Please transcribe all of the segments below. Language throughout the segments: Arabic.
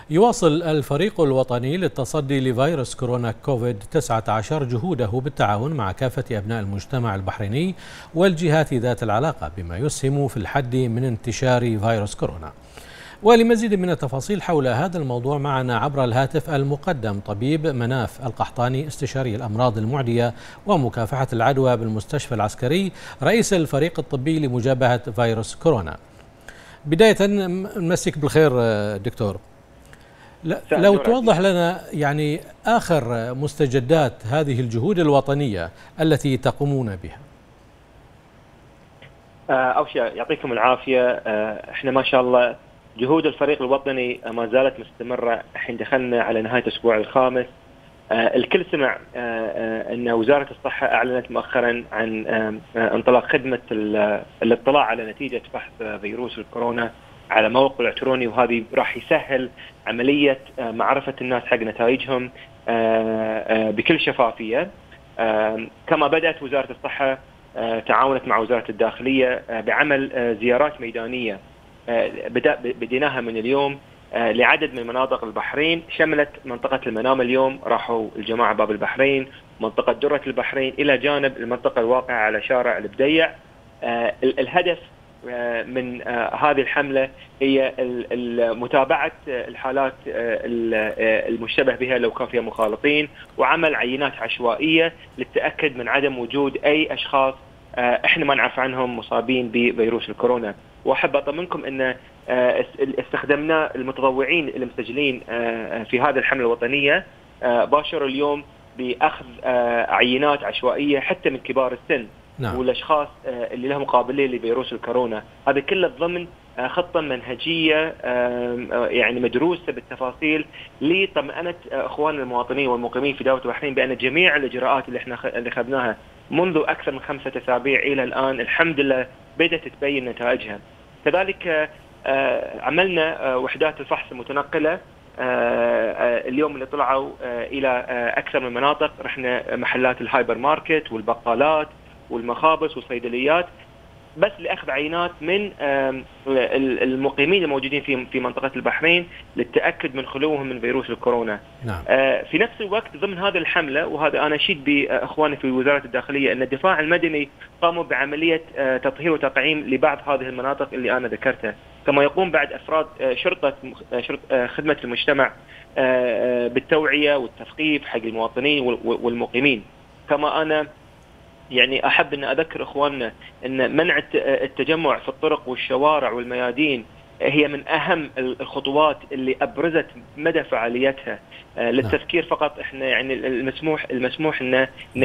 يواصل الفريق الوطني للتصدي لفيروس كورونا كوفيد-19 جهوده بالتعاون مع كافة أبناء المجتمع البحريني والجهات ذات العلاقة بما يسهم في الحد من انتشار فيروس كورونا. ولمزيد من التفاصيل حول هذا الموضوع معنا عبر الهاتف المقدم طبيب مناف القحطاني استشاري الأمراض المعدية ومكافحة العدوى بالمستشفى العسكري رئيس الفريق الطبي لمجابهة فيروس كورونا. بداية نمسك بالخير دكتور، لو توضح لنا يعني آخر مستجدات هذه الجهود الوطنية التي تقومون بها. أول شيء يعطيكم العافية. احنا ما شاء الله جهود الفريق الوطني ما زالت مستمرة. الحين دخلنا على نهاية الأسبوع الخامس. الكل سمع أن وزارة الصحة أعلنت مؤخرا عن انطلاق خدمة الاطلاع على نتيجة فحص فيروس الكورونا على موقع الإلكتروني، وهذه راح يسهل عملية معرفة الناس حق نتائجهم بكل شفافية. كما بدأت وزارة الصحة تعاونت مع وزارة الداخلية بعمل زيارات ميدانية بديناها من اليوم لعدد من مناطق البحرين، شملت منطقة المنامة اليوم راحوا الجماعة باب البحرين، منطقة درة البحرين، إلى جانب المنطقة الواقعة على شارع البديع. الهدف من هذه الحملة هي متابعة الحالات المشتبه بها لو كان فيها مخالطين، وعمل عينات عشوائية للتأكد من عدم وجود أي أشخاص احنا ما نعرف عنهم مصابين بفيروس الكورونا. واحب اطمنكم ان استخدمنا المتطوعين المسجلين في هذه الحملة الوطنية باشروا اليوم باخذ عينات عشوائية حتى من كبار السن. نعم. والاشخاص اللي لهم قابلية لفيروس الكورونا، هذا كله ضمن خطة منهجية يعني مدروسة بالتفاصيل لطمأنة اخواننا المواطنين والمقيمين في دولة البحرين بان جميع الاجراءات اللي اخذناها منذ اكثر من 5 أسابيع الى الان الحمد لله بدأت تبين نتائجها. كذلك عملنا وحدات الفحص المتنقلة. اليوم اللي طلعوا الى اكثر من مناطق، رحنا محلات الهايبر ماركت والبقالات والمخابز والصيدليات بس لأخذ عينات من المقيمين الموجودين في منطقة البحرين للتأكد من خلوهم من فيروس الكورونا. نعم. في نفس الوقت ضمن هذه الحملة، وهذا أنا أشيد بأخواني في وزارة الداخلية، أن الدفاع المدني قاموا بعملية تطهير وتقعيم لبعض هذه المناطق اللي أنا ذكرتها، كما يقوم بعد أفراد شرطة خدمة المجتمع بالتوعية والتثقيف حق المواطنين والمقيمين. كما أنا يعني أحب أن أذكر إخواننا أن منع التجمع في الطرق والشوارع والميادين هي من أهم الخطوات اللي أبرزت مدى فعاليتها. للتذكير فقط، إحنا يعني المسموح إن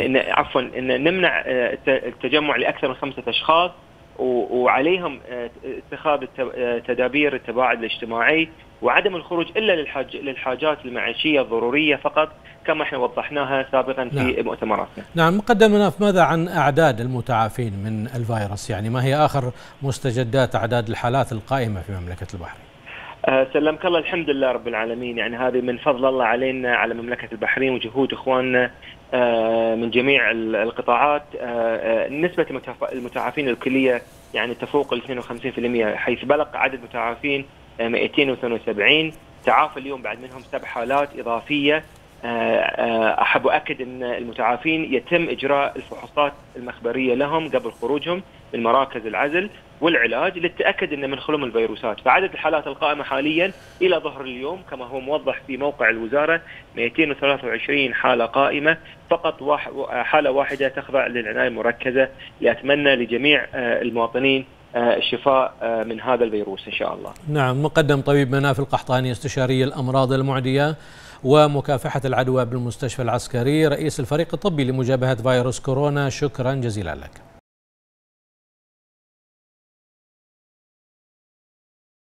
نمنع التجمع لأكثر من 5 أشخاص، وعليهم اتخاذ تدابير التباعد الاجتماعي وعدم الخروج إلا للحاجات المعيشية الضرورية فقط، كما احنا وضحناها سابقا في مؤتمراتنا. نعم. مقدم مناف، ماذا عن أعداد المتعافين من الفيروس؟ يعني ما هي آخر مستجدات أعداد الحالات القائمة في مملكة البحرين؟ سلمك الله، الحمد لله رب العالمين. يعني هذه من فضل الله علينا على مملكة البحرين وجهود إخواننا من جميع القطاعات. نسبة المتعافين الكلية يعني تفوق ال 52%، حيث بلغ عدد المتعافين 272. تعافى اليوم بعد منهم 7 حالات إضافية. أحب أؤكد أن المتعافين يتم إجراء الفحوصات المخبرية لهم قبل خروجهم من مراكز العزل والعلاج للتأكد أن من خلوهم الفيروسات. فعدد الحالات القائمة حاليا إلى ظهر اليوم كما هو موضح في موقع الوزارة 223 حالة قائمة، فقط حالة واحدة تخضع للعناية المركزة. لأتمنى لجميع المواطنين الشفاء من هذا الفيروس إن شاء الله. نعم. مقدم طبيب مناف القحطاني استشاري الأمراض المعدية ومكافحة العدوى بالمستشفى العسكري رئيس الفريق الطبي لمجابهة فيروس كورونا، شكرا جزيلا لك.